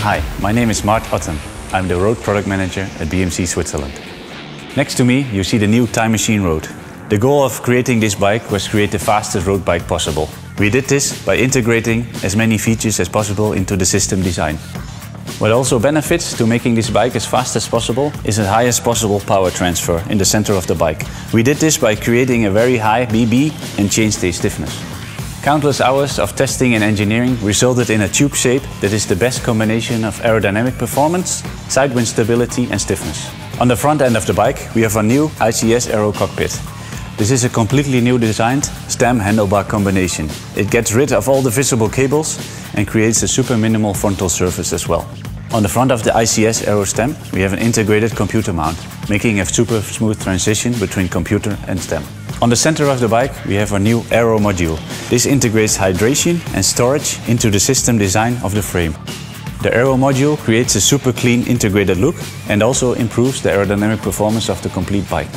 Hi, my name is Mart Otten. I'm the Road Product Manager at BMC Switzerland. Next to me you see the new Time Machine Road. The goal of creating this bike was to create the fastest road bike possible. We did this by integrating as many features as possible into the system design. What also benefits to making this bike as fast as possible is the highest possible power transfer in the center of the bike. We did this by creating a very high BB and chainstay stiffness. Countless hours of testing and engineering resulted in a tube shape that is the best combination of aerodynamic performance, sidewind stability and stiffness. On the front end of the bike we have a new ICS Aero cockpit. This is a completely new designed stem handlebar combination. It gets rid of all the visible cables and creates a super minimal frontal surface as well. On the front of the ICS Aero stem we have an integrated computer mount, making a super smooth transition between computer and stem. On the center of the bike we have a new Aero module. This integrates hydration and storage into the system design of the frame. The Aero module creates a super clean integrated look and also improves the aerodynamic performance of the complete bike.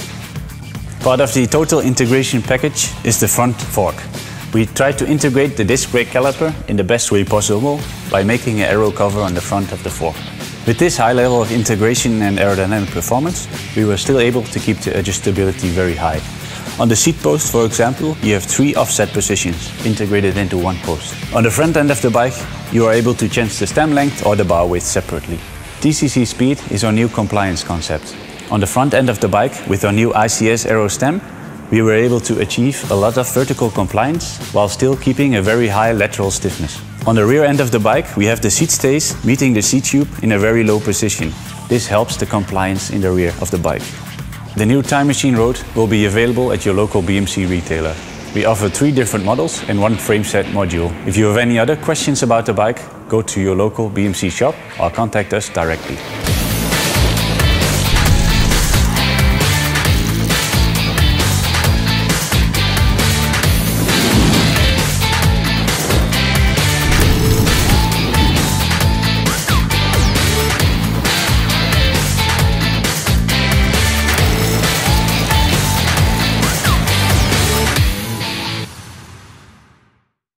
Part of the total integration package is the front fork. We tried to integrate the disc brake caliper in the best way possible by making an aero cover on the front of the fork. With this high level of integration and aerodynamic performance, we were still able to keep the adjustability very high. On the seat post, for example, you have 3 offset positions integrated into one post. On the front end of the bike, you are able to change the stem length or the bar width separately. TCC Speed is our new compliance concept. On the front end of the bike, with our new ICS Aero stem, we were able to achieve a lot of vertical compliance while still keeping a very high lateral stiffness. On the rear end of the bike, we have the seat stays meeting the seat tube in a very low position. This helps the compliance in the rear of the bike. The new Time Machine Road will be available at your local BMC retailer. We offer 3 different models and 1 frameset module. If you have any other questions about the bike, go to your local BMC shop or contact us directly.